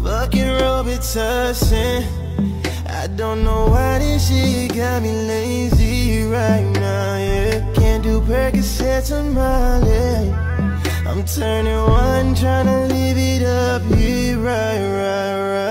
fucking Robitussin. I don't know why this shit got me lazy right now, yeah. Can't do Percocets on Molly. I'm turning one, tryna live it up, yeah, right.